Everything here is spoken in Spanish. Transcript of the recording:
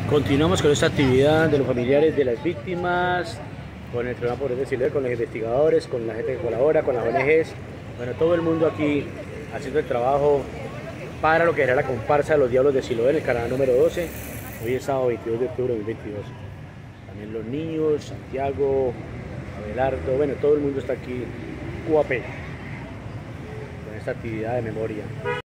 Continuamos con esta actividad de los familiares de las víctimas, con el programa Poder de Siloé, con los investigadores, con la gente que colabora, con las ONGs, bueno, todo el mundo aquí haciendo el trabajo para lo que será la comparsa de los Diablos de Siloé en el canal número 12. Hoy es sábado 22 de octubre de 2022. También los niños, Santiago, Abelardo, bueno, todo el mundo está aquí, UAP, con esta actividad de memoria.